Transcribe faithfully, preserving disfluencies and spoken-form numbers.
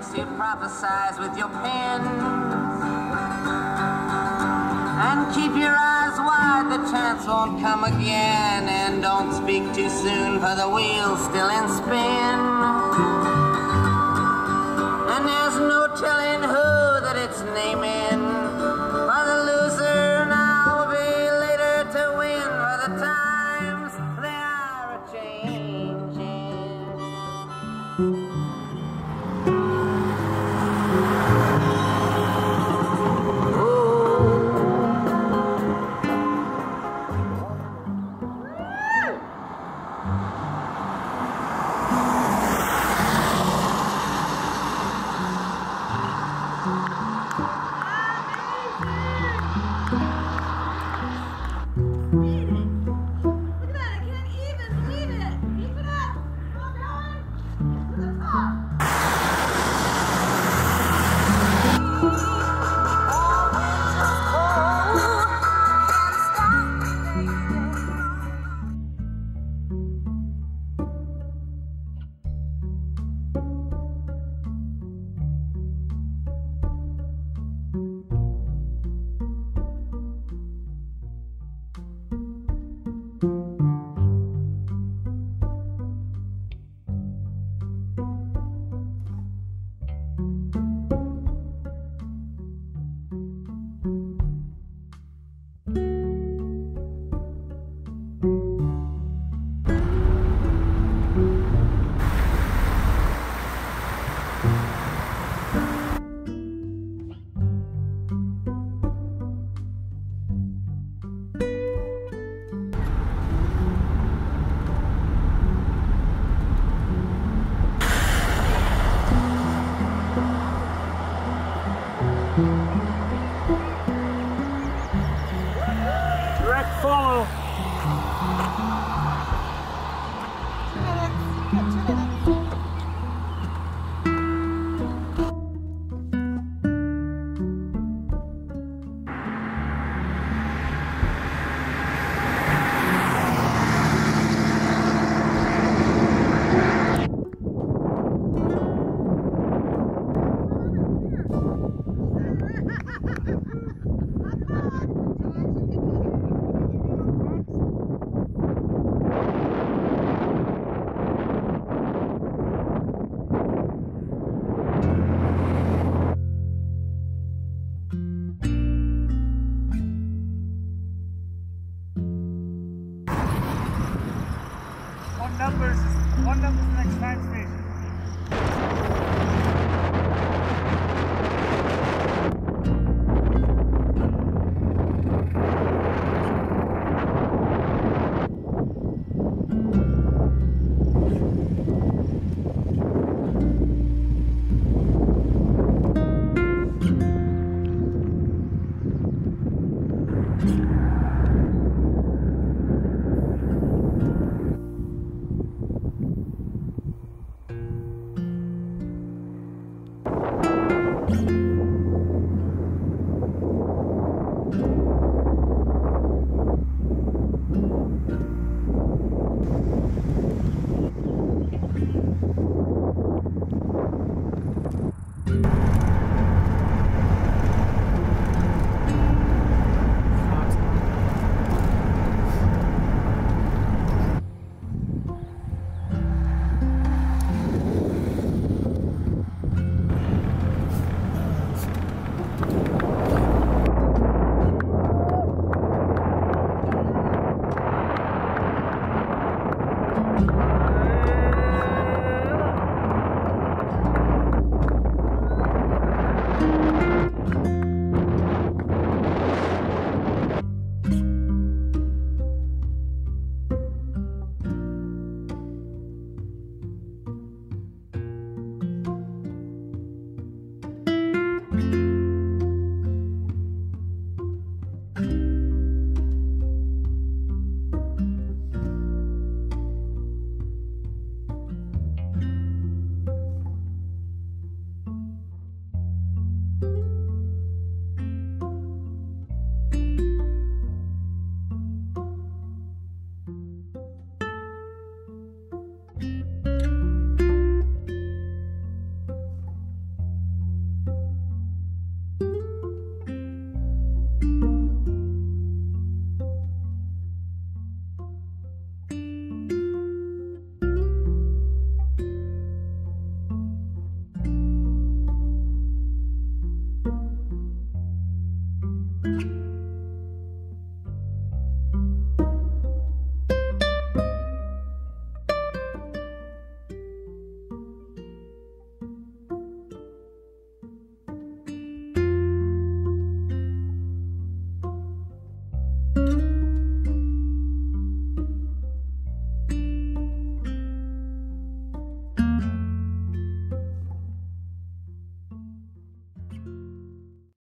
makes you prophesize with your pen. And keep your eyes wide, the chance won't come again. And don't speak too soon, for the wheel's still in spin. And there's no telling who that it's naming. For the loser now will be later to win. For the times, they are a-changing. Direct follow. Two minutes. You got two minutes. One number's one number's the next time station. minutes.